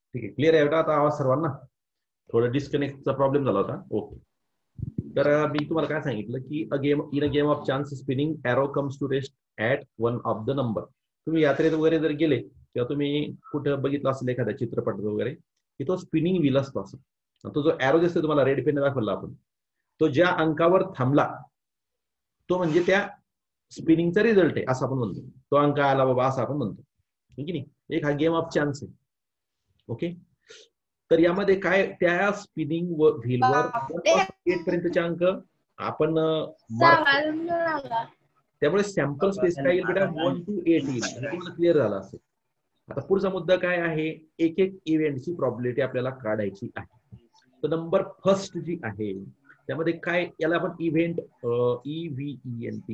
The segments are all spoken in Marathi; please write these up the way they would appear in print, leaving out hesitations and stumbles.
ठीक आहे, क्लिअर आहे बेटा आता आवाज सर्वांना? थोडं डिस्कनेक्टचा प्रॉब्लेम झाला होता. ओके, तर मी तुम्हाला काय सांगितलं की in a game of chance spinning arrow comes to rest at one of the number. तुम्ही यात्रेत वगैरे जर गेले किंवा तुम्ही कुठं बघितलं असेल एखाद्या चित्रपट वगैरे की तो स्पिनिंग व्हील असतो असं, तो जो एरो दिसतो तुम्हाला रेड पेन दाखवला आपण, तो ज्या अंकावर थांबला तो म्हणजे त्या स्पिनिंगचा रिझल्ट आहे असं आपण म्हणतो. तो अंक आला बाबा असं आपण म्हणतो, ठीक आहे. एक हा गेम ऑफ चान्स आहे. ओके, तर यामध्ये काय त्या स्पिनिंग व्हीलवर 8 पर्यंतचे अंक आपण मार्क, त्यामुळे सॅम्पल स्पेस काय येईल बेटा 1 to 8 येईल. हे तुम्हाला क्लिअर झालं असेल. आता पुढचा मुद्दा काय आहे, एक एक इव्हेंटची प्रॉबिलिटी आपल्याला काढायची आहे. तर नंबर फर्स्ट जी आहे त्यामध्ये काय, याला आपण इव्हेंट EVENT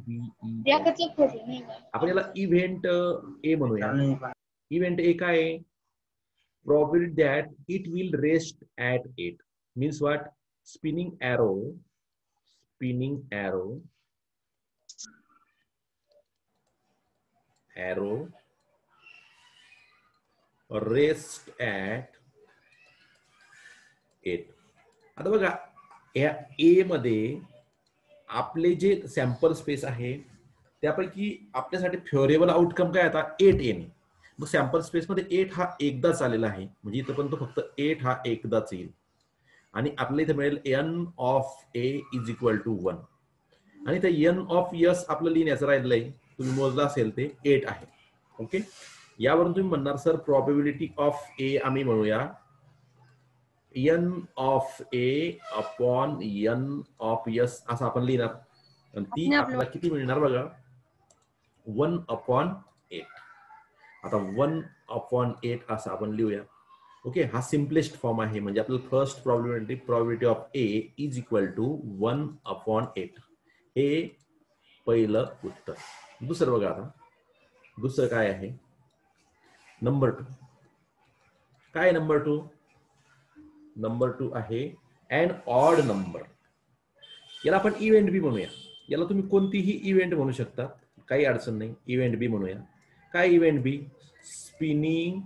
आपण याला इव्हेंट ए म्हणूया. इव्हेंट ए काय आहे, probability that it will rest at 8 means what, spinning arrow rest at 8. आता बघा या ए मध्ये आपले जे सॅम्पल स्पेस आहे त्यापैकी आपल्यासाठी फेवरेबल आउटकम काय आता 8 येणे. मग सॅम्पल स्पेस मध्ये 8 हा एकदाच आलेला आहे, म्हणजे इथं पण तो फक्त 8 हा एकदाच येईल आणि आपल्याला इथे मिळेल n of a is equal to 1 आणि ते n ऑफ s आपलं लिहिण्याचं राहिलंय, तुम्ही मोजला असेल ते 8 आहे. ओके, यावरून तुम्ही म्हणणार सर प्रॉबिलिटी ऑफ a आम्ही म्हणूया n of a upon n of s असं आपण लिहिणार आणि ती आपल्याला किती मिळणार बघा 1 अपॉन 8. आता 1 अपॉन 8 असं आपण लिहूया. ओके, हा सिम्पलेस्ट फॉर्म आहे, म्हणजे आपल्याला first probability of a is equal to 1 upon 8 हे पहिलं उत्तर. दुसरं बघा, आता दुसरं काय आहे, नंबर 2. काय नंबर 2? नंबर 2 आहे अन ऑड नंबर. याला आपण इव्हेंट बी म्हणूया. याला तुम्ही कोणतीही इव्हेंट म्हणू शकता, काही अडचण नाही. इव्हेंट बी म्हणूया. काय event B, spinning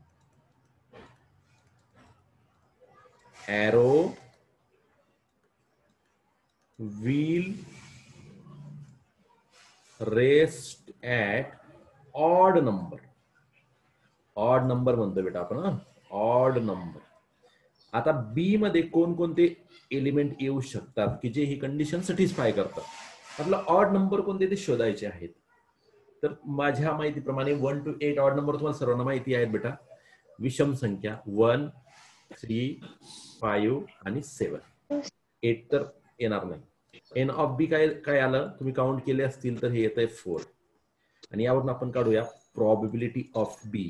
arrow wheel rest at odd number. Odd number म्हणतो बेटा आपण, ऑड नंबर. आता बी मध्ये कोणकोणते एलिमेंट येऊ शकतात की जे ही कंडिशन सॅटिस्फाय करतात. आपला ऑड नंबर कोणते ते शोधायचे आहेत. तर माझ्या माहितीप्रमाणे 1 to 8 ऑड नंबर तुम्हाला सर्वांना माहिती आहेत बेटा. विषम संख्या 1, 3, 5 आणि 7. 8 तर येणार नाही. एन ऑफ बी काय काय आलं, तुम्ही काउंट केले असतील तर हे येत आहे 4. आणि यावरून आपण काढूया probability of B,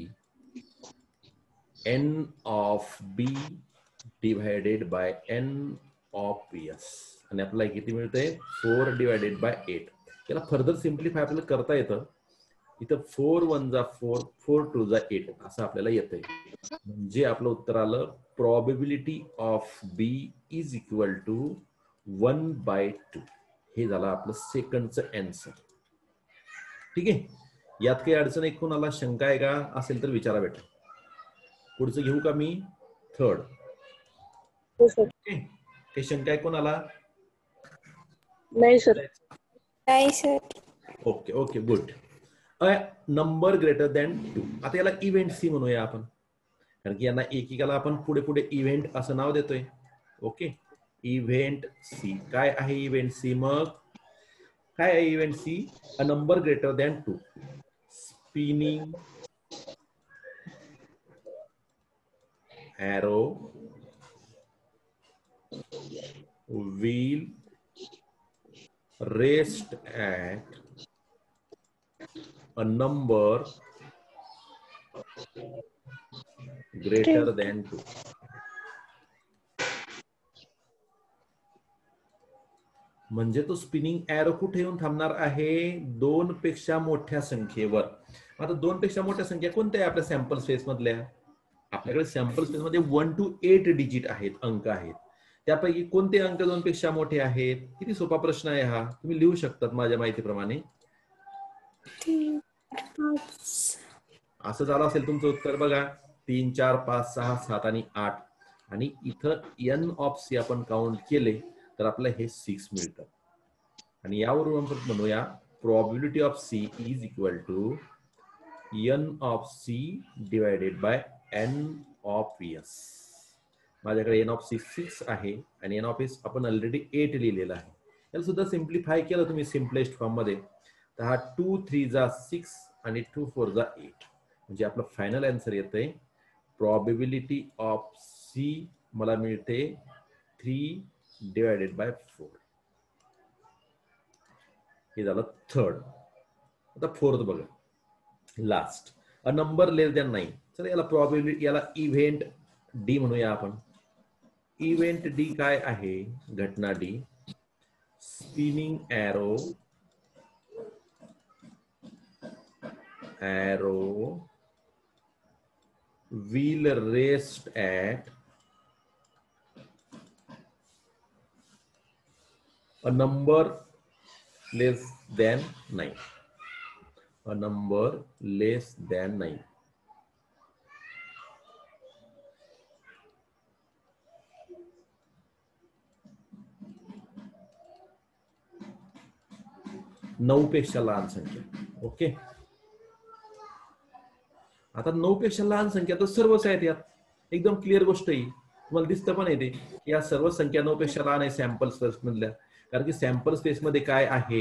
n of B divided by n of S. आणि आपल्याला किती मिळतंय 4 डिवायडेड बाय 8. याला फर्दर सिम्प्लिफाय आपल्याला करता येतं. इथं 4 1 जा 4, 4 2 जा 8 असं आपल्याला येतंय. म्हणजे आपलं उत्तर आलं probability of B is equal to 1/2. हे झालं आपलं सेकंडचं आन्सर. ठीक आहे, यात काही अडचण आहे, कोणाला शंका आहे का, असेल तर विचारा बेटा. पुढचं घेऊ का मी, थर्ड. काही शंका आहे कोणाला? नाही सर. नाही sir. Okay okay good. Number greater than 2. आता याला इव्हेंट सी म्हणूया आपण, कारण की यांना एकेकाला आपण पुढे पुढे इव्हेंट असं नाव देतोय. Okay, event C. काय आहे इव्हेंट सी? मग काय आहे event C? A number greater than 2 spinning arrow wheel rest at a number greater than 2. म्हणजे तो स्पिनिंग एरो कुठे येऊन थांबणार आहे? 2 पेक्षा मोठ्या संख्येवर. आता 2 पेक्षा मोठ्या संख्या कोणत्या आहे आपल्या सॅम्पल स्पेस मधल्या? आपल्याकडे सॅम्पल स्पेस मध्ये 1 to 8 डिजिट आहेत, अंक आहेत. त्यापैकी कोणते अंक 2 पेक्षा मोठे आहेत? किती सोपा प्रश्न आहे हा, तुम्ही लिहू शकतात माझ्या माहितीप्रमाणे. असं झालं असेल तुमचं उत्तर बघा. 3 4 5 6 7 आणि 8 आणि इथं n ऑफ सी आपण काउंट केले तर आपल्याला हे 6 मिळतं. आणि यावरून आपण म्हणूया probability of C is equal to n of C divided by n of S. माझ्याकडे n ऑफ सी 6 आहे आणि n ऑफ एस आपण ऑलरेडी 8 लिहिलेला आहे. याला सुद्धा सिम्प्लिफाय केलं तुम्ही सिम्पलेस्ट फॉर्म मध्ये तर हा 2 3 जा 6 आणि 2 4 जा 8 म्हणजे आपलं फायनल आन्सर येतंय प्रोबॅबिलिटी ऑफ सी मला मिळते 3 डिवायडेड बाय 4. हे झालं थर्ड. आता फोर्थ बघा last a number less than 9. चला याला प्रोबॅबिलिटी याला इव्हेंट डी म्हणूया आपण. इव्हेंट डी काय आहे घटना D spinning arrow will rest at a number less than 9. A number less than 9. नऊ पेक्षा लहान संख्या. ओके आता 9 पेक्षा लहान संख्या तर सर्वच आहेत यात एकदम क्लिअर गोष्ट आहे. तुम्हाला दिसतं पण येते या सर्व संख्या 9 पेक्षा लहान आहे सॅम्पल स्पेस मधल्या. कारण की सॅम्पल स्पेस मध्ये काय आहे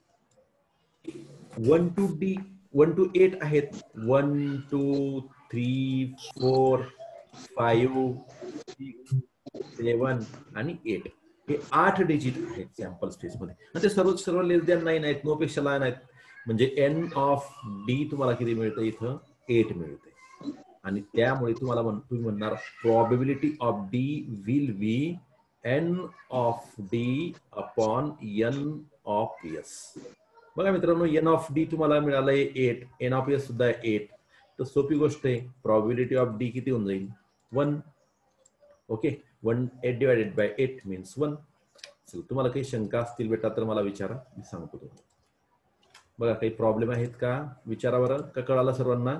1 to 8 आहेत. 1 2 3 4 5 6 7 आणि 8 हे 8 डिजिट आहेत सॅम्पल स्पेस मध्ये आणि ते सर्व लेस दॅन 9 आहेत 9 पेक्षा लहान आहेत. म्हणजे n ऑफ डी तुम्हाला किती मिळतं इथं 8 मिळते. आणि त्यामुळे तुम्हाला तुम्ही म्हणणार probability of D will be n of D upon n of S. बघा मित्रांनो n ऑफ डी तुम्हाला मिळालंय 8 n ऑफ एस सुद्धा 8 तर सोपी गोष्ट आहे प्रोबॅबिलिटी ऑफ डी किती होऊन जाईल 1. Okay 8 divided by 8 means 1. तुम्हाला काही शंका असतील बेटा तर मला विचारा मी सांगतो तुम्हाला. बघा काही प्रॉब्लेम आहेत का विचारा बरं का कळालं सर्वांना.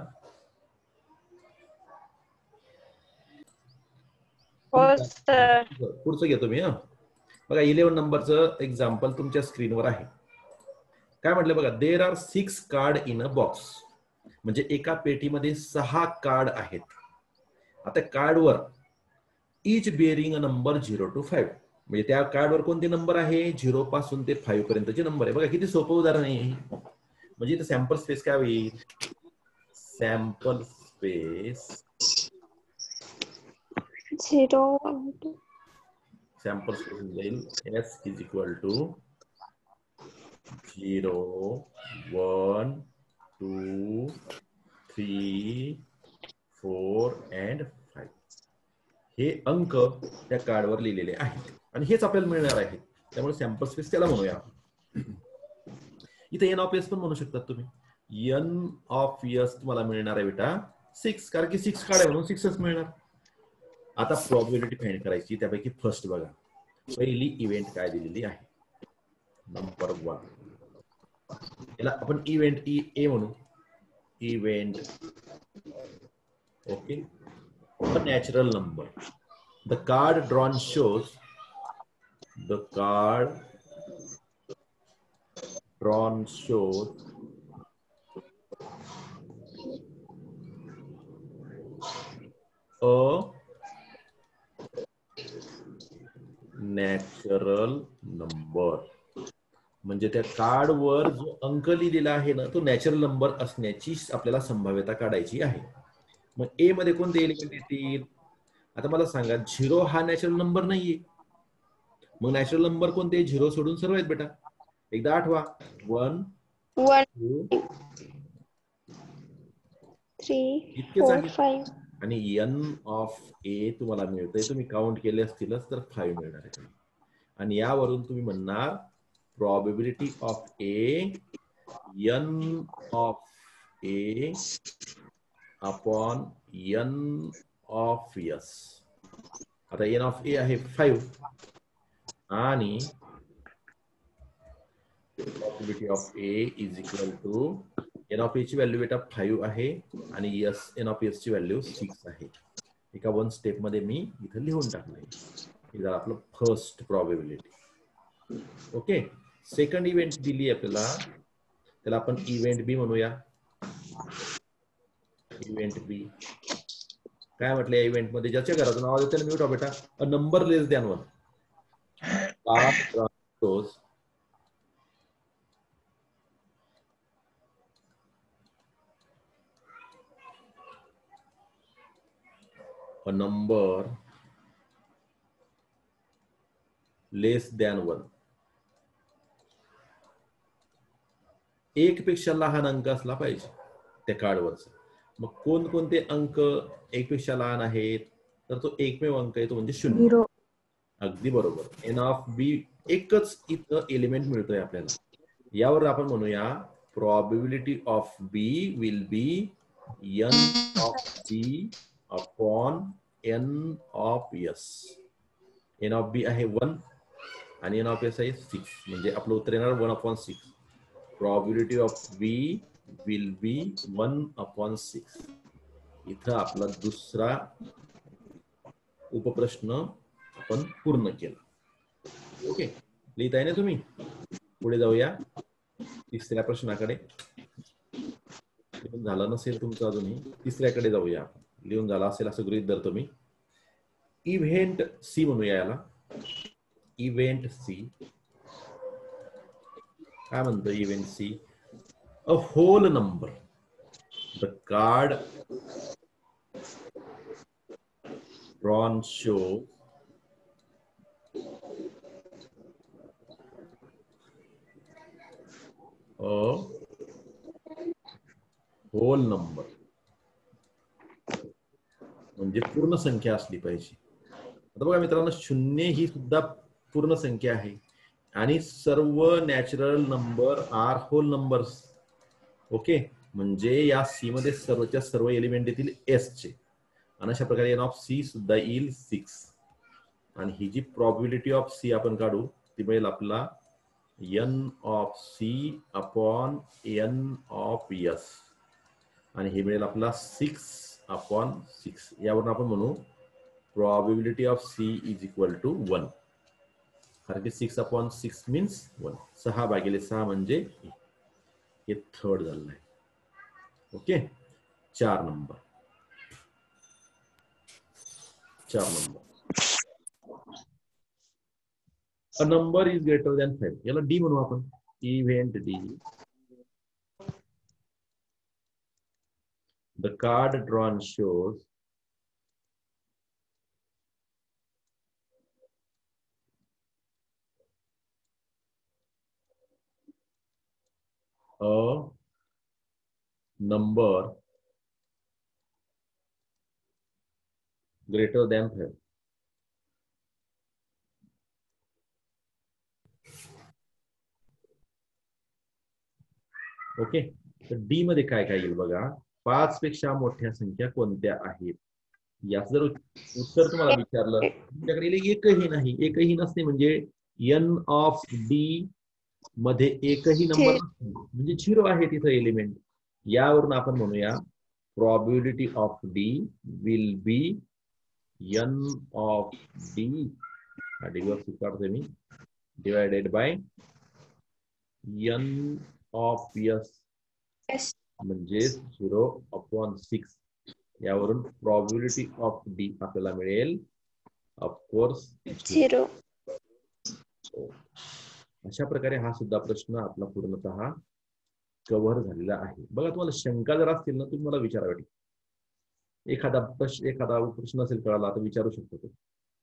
पुढचं घेतो मी. बघा 11 नंबरचं एक्झाम्पल तुमच्या स्क्रीनवर आहे. काय म्हटलं बघा there are 6 card in a box. म्हणजे एका पेटीमध्ये 6 कार्ड आहेत. आता कार्डवर each bearing a number 0 to 5. म्हणजे त्या कार्डवर कोणते नंबर आहे 0 पासून ते 5 पर्यंतचे नंबर आहे. बघा किती सोपं उदाहरण आहे. म्हणजे इथे सॅम्पल स्पेस काय होईल सॅम्पल स्पेस 0 सॅम्पल स्पेस जाईल s is equal to 0 1 2 3 4 and 5. हे अंक त्या कार्डवर लिहिलेले आहेत आणि हेच आपल्याला मिळणार आहे. त्यामुळे सॅम्पल स्पेस त्याला म्हणूया. इथे n ऑफ एस पण म्हणू शकतात तुम्ही. n ऑफ एस तुम्हाला मिळणार आहे बेटा 6 कारण की 6 कार्ड आहे म्हणून 6च मिळणार. आता प्रोबॅबिलिटी फाइंड करायची. त्यापैकी फर्स्ट बघा पहिली इव्हेंट काय दिलेली आहे नंबर 1. याला आपण इव्हेंट ए म्हणू. Event okay a natural number. The card drawn shows a natural number. म्हणजे त्या कार्डवर जो अंक लिहिलेला आहे ना तो नॅचरल नंबर असण्याची आपल्याला संभाव्यता काढायची आहे. मग ए मध्ये कोणते एलिमेंट येतील आता मला सांगा 0 हा नॅचरल नंबर नाहीये. मग नॅचरल नंबर कोणते 0 सोडून सर्व आहेत बेटा. एकदा आठवा 1 2 3 4 5 आणि n ऑफ ए तुम्हाला मिळतंय. तुम्ही काउंट केले असतीलच तर 5 मिळणार आहे. आणि यावरून तुम्ही म्हणणार probability of A n of A upon n of S. आता n ऑफ ए आहे 5 आणि probability of A is equal to N of A ची व्हॅल्यू बेटा 5 आहे आणि एन ऑफ एस ची व्हॅल्यू 6 आहे. एका 1 स्टेप मध्ये मी इथं लिहून टाकलंय. हे झालं आपलं first probability. Okay, second event दिली आपल्याला, त्याला आपण इव्हेंट बी म्हणूया. इव्हेंट बी काय म्हटलं, या इव्हेंट मध्ये ज्याच्या घरातून आवाज येतो त्याला म्यूट हो बेटा. A number less than 1 a number less than 1. एक पेक्षा लहान अंक असला पाहिजे त्या कार्डवरचा. मग कोणकोणते अंक एक पेक्षा लहान आहेत, तर तो एकमेव अंक आहे तो म्हणजे 0. अगदी बरोबर. एन ऑफ बी एकच इथं एलिमेंट मिळतोय आपल्याला. यावर आपण म्हणूया probability of b will be n of b upon n of s. n of b आहे 1 आणि n of s आहे 6, म्हणजे आपलं उत्तर येणार 1/6. probability of b will be 1/6. इथं आपला दुसरा उपप्रश्न आपण पूर्ण केला. ओके, लिहिताय ना तुम्ही? पुढे जाऊया तिसऱ्या प्रश्नाकडे. लिहून झालं नसेल तुमचं अजूनही, तिसऱ्याकडे जाऊया. लिहून झाला असेल असं गृहीत धरतो मी. इव्हेंट सी म्हणूया याला. इव्हेंट सी काय म्हणतो? Event C, a whole number, the card drawn shows a whole number, म्हणजे पूर्ण संख्या असली पाहिजे. आता बघा मित्रांनो, 0 ही सुद्धा पूर्ण संख्या आहे आणि सर्व natural number are whole numbers. Okay, म्हणजे या सी मध्ये सर्वच्या सर्व एलिमेंट येतील एस चे, आणि अशा प्रकारे एन ऑफ सी सुद्धा येईल 6. आणि ही जी प्रॉबिलिटी ऑफ सी आपण काढू ती मिळेल आपला n of C upon n of S, आणि हे मिळेल आपला 6/6. यावरून आपण म्हणू probability of c is equal to 1. कारण की 6/6 मीन्स 1. 6/6 म्हणजे हे थर्ड झालं आहे. Okay, 4 number. A number is greater than 5. याला डी म्हणू आपण. Event D. The card drawn shows a number greater than 5. Okay, तर डी मध्ये काय काय येईल बघा. 5 पेक्षा मोठ्या संख्या कोणत्या आहेत, याच जर उत्तर तुम्हाला विचारलं, तुमच्याकडे एकही नाही, एकही नसते म्हणजे एन ऑफ डी मध्ये एकही नंबर म्हणजे 0 आहे तिथं एलिमेंट. यावरून आपण म्हणूया probability of d will be n of d, काढतोय मी, divided by n of s म्हणजे 0/6. यावरून probability of d आपल्याला मिळेल ऑफकोर्स 0. अशा प्रकारे हा सुद्धा प्रश्न आपला पूर्णतः कव्हर झालेला आहे. बघा, तुम्हाला शंका जर असतील ना, तुम्ही मला विचारावे. एखादा प्रश्न असेल कळाला तर विचारू शकतो तो.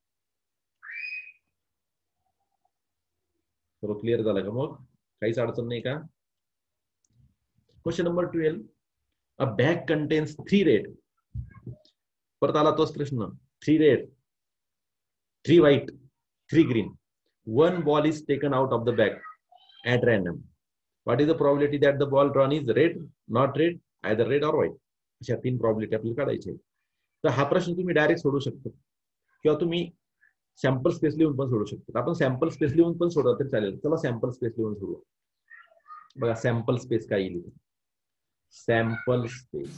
सर्व क्लिअर झालं का? मग काहीच अडचण नाही का? Question number 12. A bag contains 3 red. परत आला तोच प्रश्न. 3 red, 3 white, 3 green. 1 ball is taken out of the bag at random. What is the probability that the ball drawn is red, not red, either red or white? अशा 3 probability आपल्याला काढायचे. तर हा प्रश्न तुम्ही डायरेक्ट सोडू शकता किंवा तुम्ही सॅम्पल स्पेस लिहून पण सोडू शकता. आपण सॅम्पल स्पेस लिहून पण सोडवलं तरी चालेल. चला सॅम्पल स्पेस लिहून सोडू. बघा सॅम्पल स्पेस काय येईल. Sample space.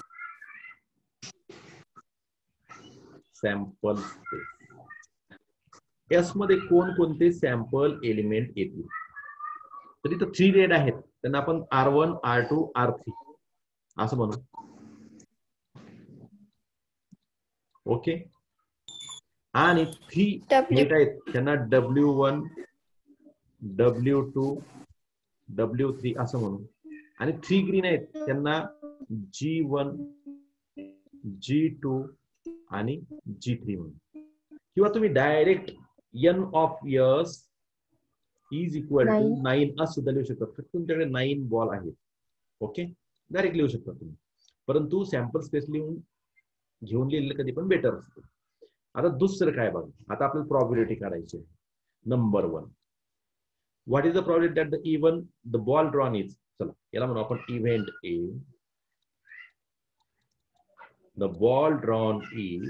Sample space S मध्ये कोणकोणते सॅम्पल एलिमेंट येतील? तर इथं 3 रेड आहेत, त्यांना आपण R1, R2, R3 असं म्हणू. ओके. आणि 3 व्हाईट आहेत, त्यांना W1, W2, W3 असं म्हणू. आणि 3 ग्रीन आहेत, त्यांना G1, G2 आणि G3 म्हणू. किंवा तुम्ही direct n of s is equal to 9 असं सुद्धा लिहू शकता. फक्त तुमच्याकडे 9 बॉल आहेत. ओके, डायरेक्ट लिहू शकता तुम्ही, परंतु सॅम्पल स्पेस लिहून घेऊन लिहिलेलं कधी पण बेटर असतं. आता दुसरं काय बघा, आता आपल्याला प्रॉबिलिटी काढायची आहे. Number 1, what is the probability that the even the ball drawn is. चला याला म्हणू आपण event A. The ball drawn is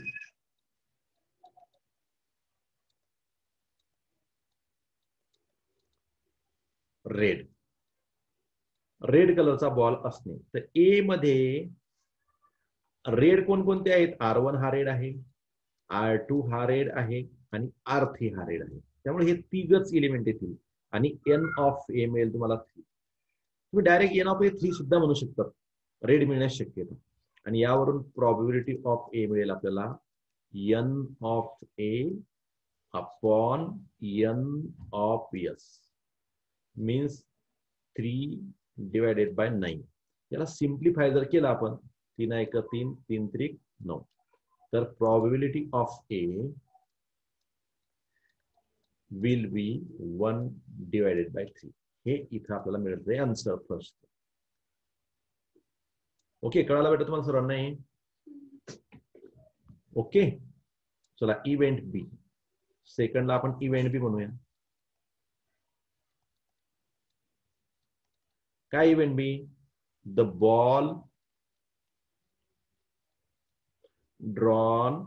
red. Red कलरचा बॉल असणे. तर ए मध्ये रेड कोणकोणते आहेत? R1 हा रेड आहे, R2 हा रेड आहे आणि R3 हा रेड आहे. त्यामुळे हे 3च एलिमेंट येतील आणि n ऑफ ए मिळेल तुम्हाला 3. तुम्ही डायरेक्ट n ऑफ ए 3 सुद्धा म्हणू शकता, रेड मिळण्यास शक्यता. आणि यावरून प्रॉबिलिटी ऑफ ए मिळेल आपल्याला n of A upon n of s means 3 divided by 9. याला सिम्प्लिफाय जर केलं आपण, 3 1 3, 3 3 9, तर probability of A will be 1 divided by 3. हे इथं आपल्याला मिळतंय आन्सर फर्स्ट. ओके, कळायला बेटा तुम्हाला सर्वांना हे? ओके, चला इव्हेंट बी. सेकंडला आपण इव्हेंट बी म्हणूया. काय event B? The ball drawn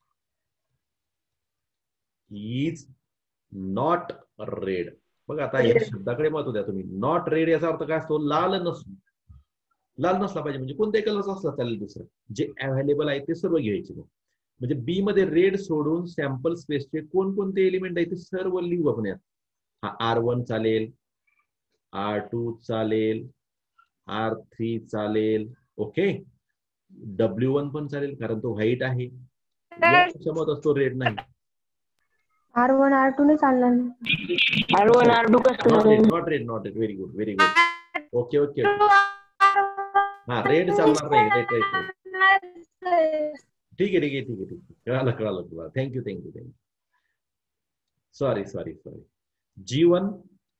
is not red. बघा आता या शब्दाकडे महत्व द्या तुम्ही. नॉट रेड याचा अर्थ काय असतो? लाल नसतो. लाल नसला पाहिजे, म्हणजे कोणत्याही कलरचा असला चालेल, दुसरं जे अवेलेबल आहे ते सर्व घ्यायचे. म्हणजे बी मध्ये रेड सोडून सॅम्पल स्पेसचे कोणकोणते एलिमेंट आहेत ते सर्व लिहू आपण यात. हा R1 चालेल, R2 चालेल, R3 चालेल. ओके, W1 पण चालेल कारण तो व्हाईट आहे. याच्यामध्ये असतो रेड नाही. R1 R2 नाही चालणार. R1 R2 कसं not red, not red, not red. Very good, very good. Okay okay okay. हा रेड चालणार नाही. Right right right. ठीक आहे ठीक आहे ठीक आहे ठीक आहे. कळालं कळालं तुम्हाला. Thank you thank you thank you. Sorry sorry sorry. G1,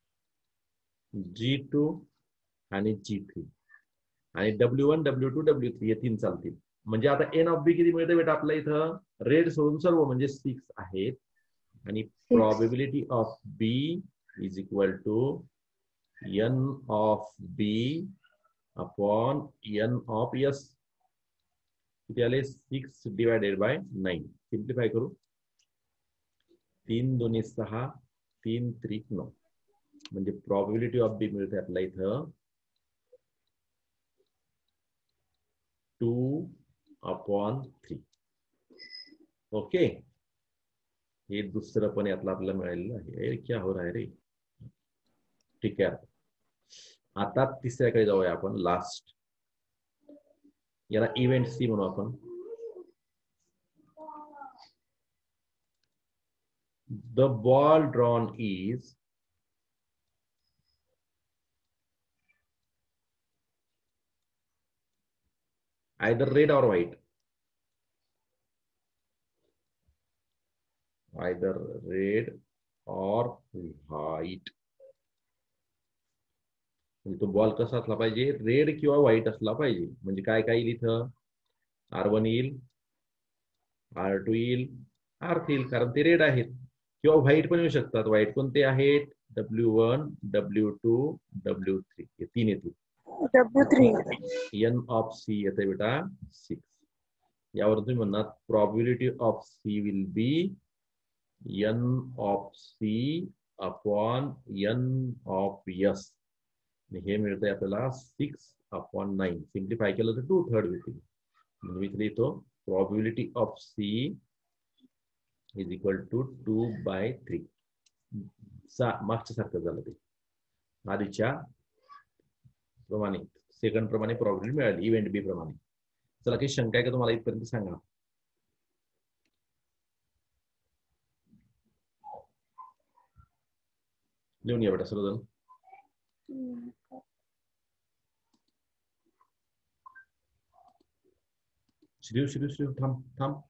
G2 आणि G3 आणि W1, W2, W3 हे 3 चालतील. म्हणजे आता n ऑफ बी किती मिळते बेटा आपल्या इथं? रेड सोडून सर्व म्हणजे 6 आहेत. आणि probability of B is equal to n of B upon n of s. किती आले? 6 डिवायडेड बाय 9. सिम्प्लिफाय करू. 3 2 6, 3 3 9. म्हणजे प्रॉबिलिटी ऑफ बी मिळते आपल्या इथं 2/3. ओके, हे दुसरं पण यातलं आपल्याला मिळालेलं आहे. क्या हो रहा है रे? ठीक आहे, आता तिसऱ्याकडे जाऊया आपण. लास्ट याला इव्हेंट सी म्हणू आपण. The ball drawn is either red or white. Either red or white. तो बॉल कसा असला पाहिजे? रेड किंवा व्हाईट असला पाहिजे. म्हणजे काय काय येईल इथं? R1 येईल, R2 येईल, R3 येईल कारण ते रेड आहेत. किंवा व्हाईट पण येऊ शकतात. व्हाईट कोणते आहेत? W1, W2, W3 हे 3 येतील. W3. n ऑफ सी येते बेटा 6. यावर तुम्ही म्हणणार probability of C will be n of C upon n of s. हे मिळतंय आपल्याला 6 अपॉन 9. सिम्प्लिफाय केलं तर 2/3 येतील. म्हणजे इथे लिहितो probability of C is equal to 2/3. मागच्या सारखं झालं ते आधीच्या प्रमाणे सेकंड प्रमाणे प्रॉबिलिटी मिळाली इव्हेंट बी प्रमाणे. चला काही शंका आहे का तुम्हाला इथपर्यंत सांगा. लिहून घ्या बेटा सर्वजण. श्रीव थांब थांब.